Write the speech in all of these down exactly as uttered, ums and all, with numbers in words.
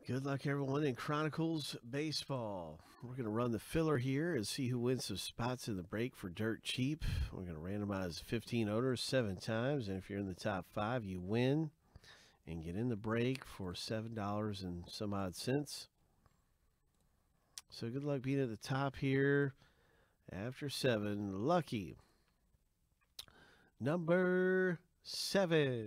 Good luck, everyone, in Chronicles Baseball. We're going to run the filler here and see who wins some spots in the break for dirt cheap. We're going to randomize fifteen owners seven times, and if you're in the top five, you win and get in the break for seven dollars and some odd cents. So good luck being at the top here after seven. Lucky number seven.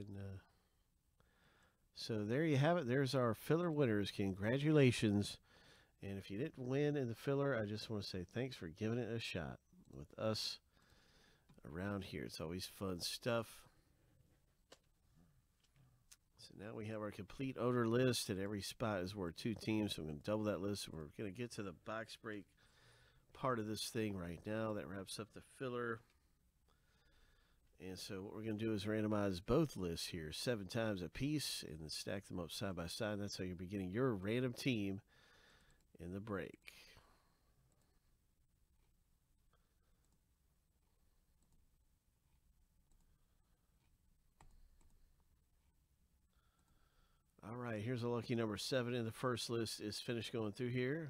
So there you have it. There's our filler winners. Congratulations. And if you didn't win in the filler, I just want to say thanks for giving it a shot with us around here. It's always fun stuff. So now we have our complete owner list, and every spot is worth two teams. So I'm going to double that list. We're going to get to the box break part of this thing right now. That wraps up the filler. And so what we're going to do is randomize both lists here seven times a piece and then stack them up side by side. That's how you're beginning your random team in the break. All right, here's a lucky number seven in the first list is finished going through here.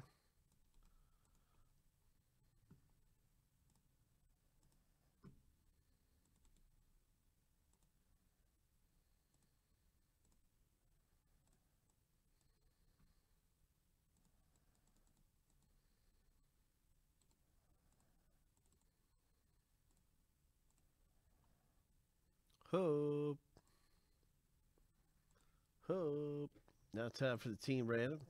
Hope. Hope. Now time for the team random.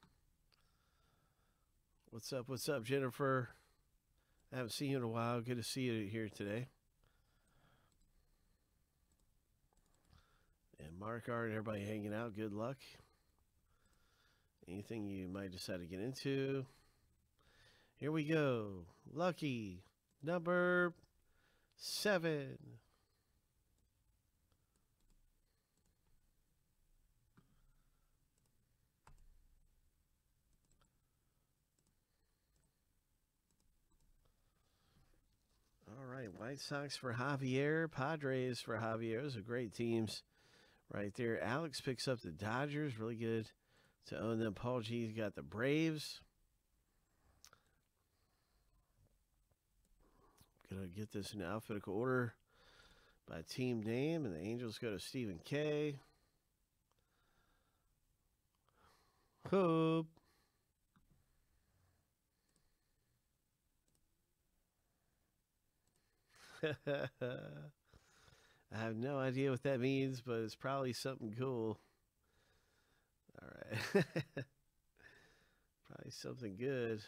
What's up? What's up, Jennifer? I haven't seen you in a while. Good to see you here today. And Mark, Art, and everybody hanging out. Good luck. Anything you might decide to get into. Here we go. Lucky number seven. All right, White Sox for Javier, Padres for Javier. Those are great teams right there. Alex picks up the Dodgers. Really good to own them. Paul G's got the Braves. Gonna get this in alphabetical order by team name, and the Angels go to Stephen K. Hope. I have no idea what that means, but it's probably something cool. All right. Probably something good.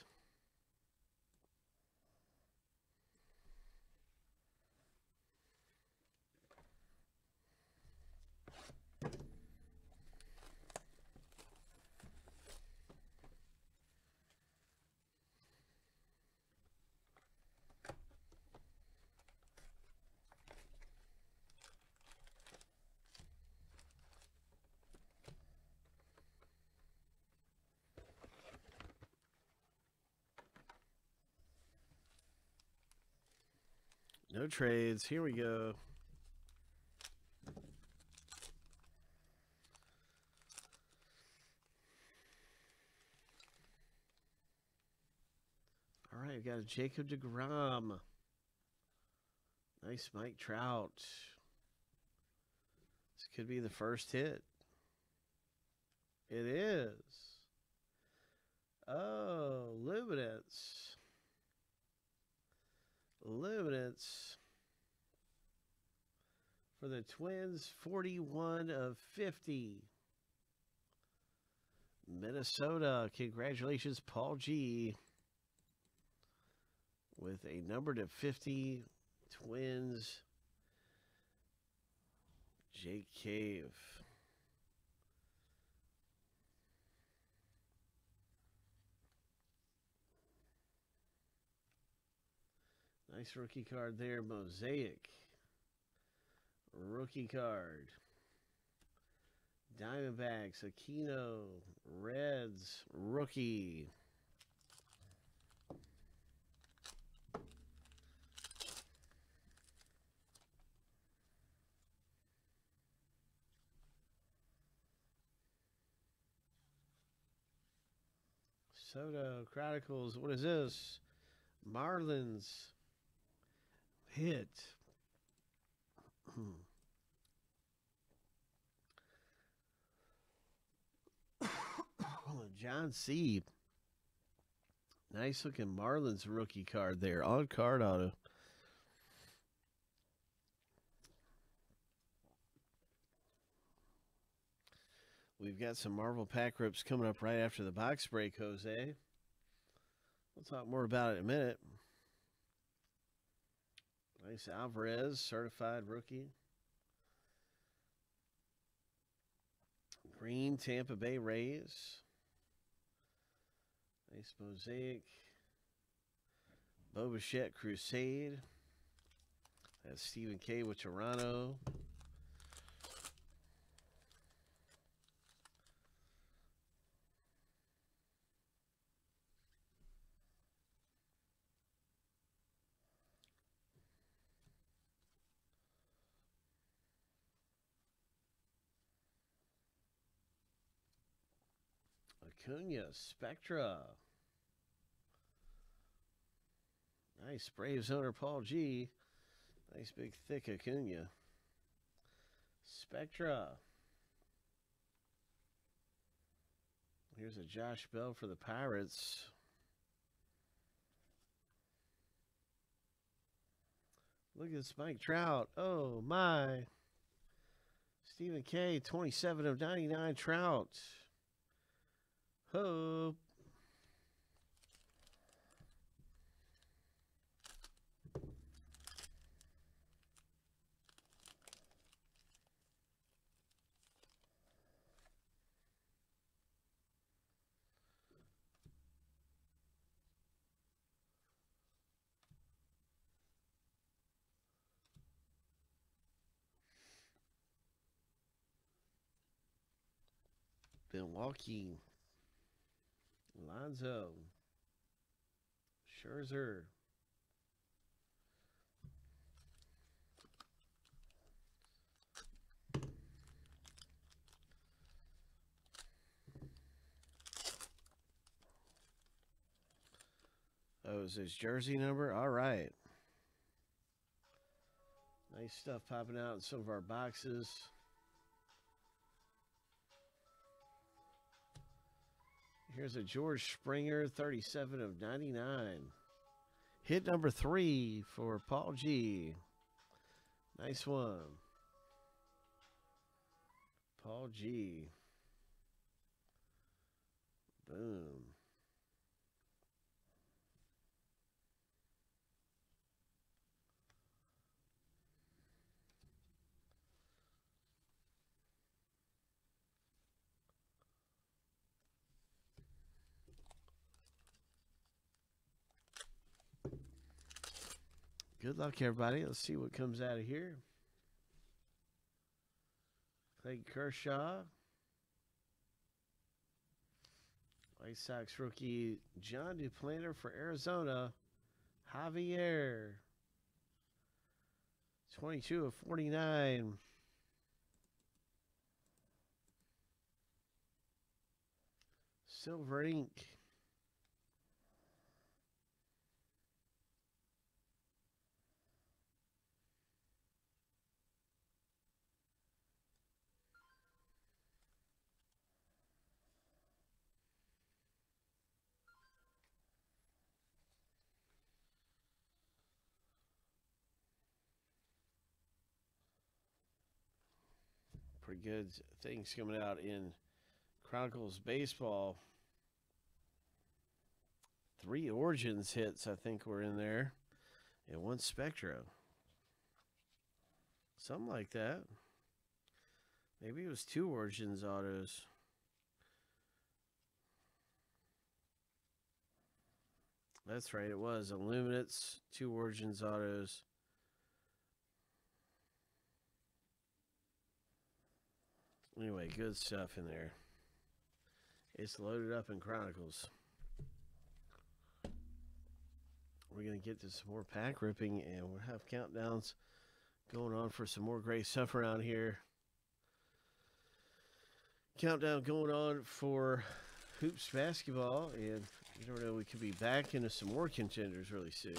No trades. Here we go. All right, we've got a Jacob deGrom. Nice Mike Trout. This could be the first hit. It is. Oh, Luminance. Luminance for the Twins, forty-one of fifty. Minnesota, congratulations, Paul G. With a number to fifty, Twins, Jake Cave. Nice rookie card there, Mosaic. Rookie card. Diamondbacks, Aquino, Reds, rookie. Soto, Chronicles. What is this? Marlins. Hit. John C. Nice looking Marlins rookie card there. On card auto. We've got some Marvel pack rips coming up right after the box break, Jose. We'll talk more about it in a minute. Nice Alvarez, certified rookie. Green, Tampa Bay Rays. Nice mosaic. Bo Bichette, Crusade. That's Stephen K. with Toronto. Acuna, Spectra. Nice Braves owner Paul G. Nice big thick Acuna. Spectra. Here's a Josh Bell for the Pirates. Look at this Mike Trout. Oh my. Stephen K. twenty-seven of ninety-nine Trout. Hope. Milwaukee. Alonzo. Scherzer. Oh, is his jersey number? All right. Nice stuff popping out in some of our boxes. Here's a George Springer, thirty-seven of ninety-nine. Hit number three for Paul G. Nice one. Paul G. Boom. Good luck, everybody. Let's see what comes out of here. Clayton Kershaw. White Sox rookie John Duplanter for Arizona. Javier. twenty-two of forty-nine. Silver ink. Pretty good things coming out in Chronicles baseball. Three Origins hits, I think, were in there, and one Spectra. Something like that. Maybe it was two Origins autos. That's right, it was Illuminates, two Origins autos. Anyway, good stuff in there. It's loaded up in Chronicles. We're going to get to some more pack ripping, and we'll have countdowns going on for some more great stuff around here. Countdown going on for Hoops basketball, and You never know, we could be back into some more contenders really soon.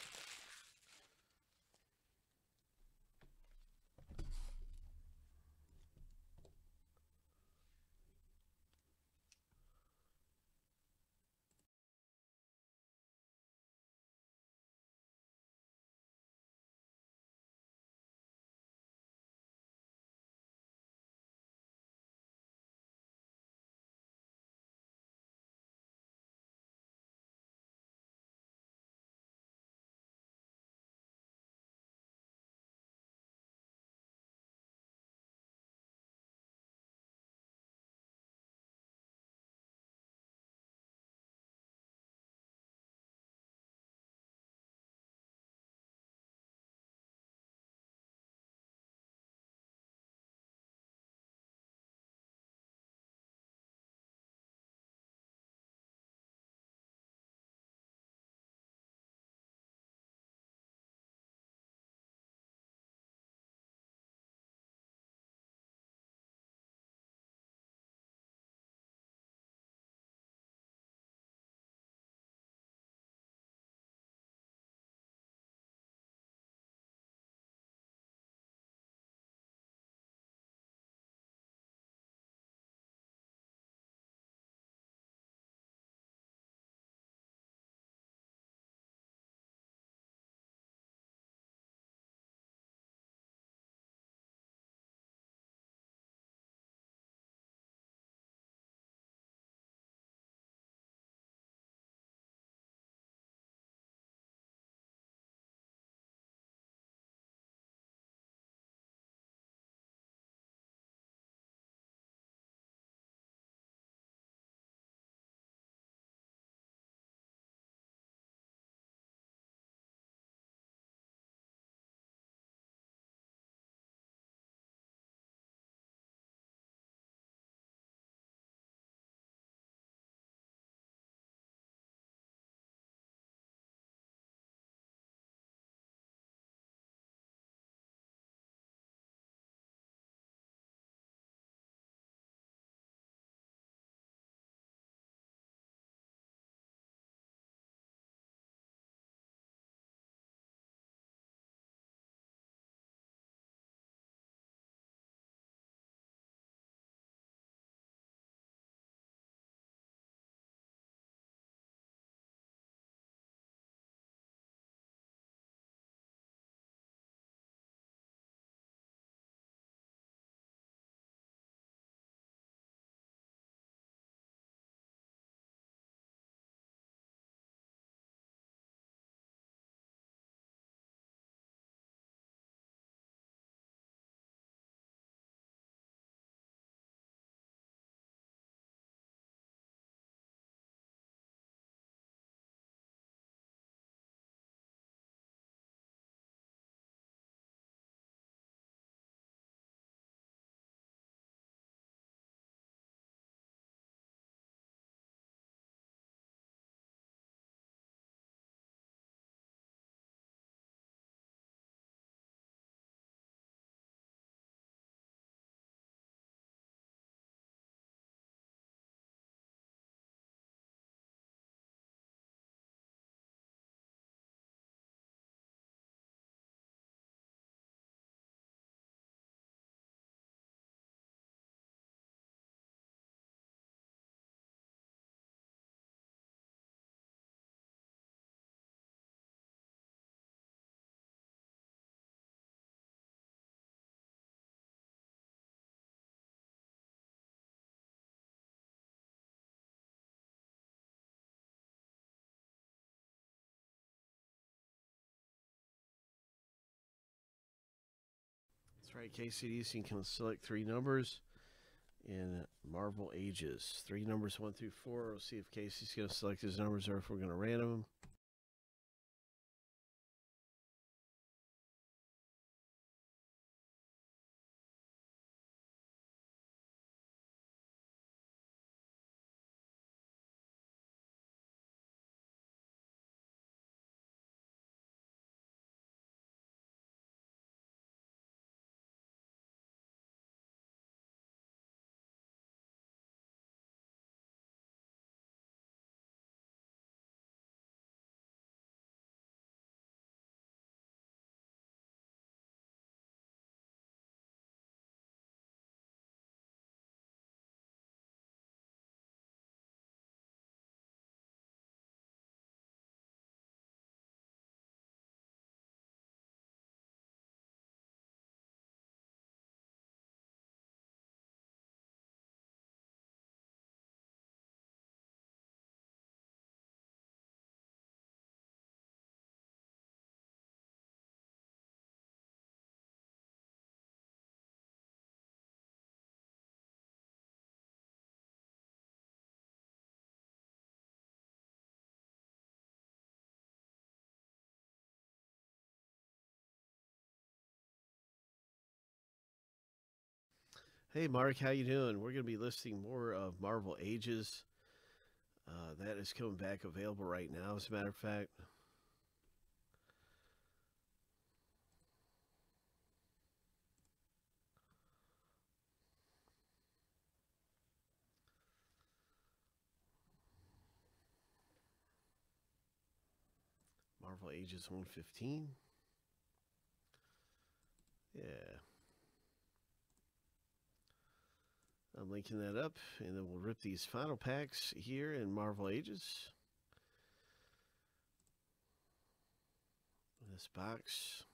That's right, K C D. So you can select three numbers in Marvel Ages. Three numbers, one through four. We'll see if Casey's going to select his numbers or if we're going to random them. Hey, Mark, how you doing? We're going to be listing more of Marvel Ages. Uh, that is coming back available right now, as a matter of fact. Marvel Ages one fifteen. Yeah. I'm linking that up, and then we'll rip these final packs here in Marvel Ages. This box.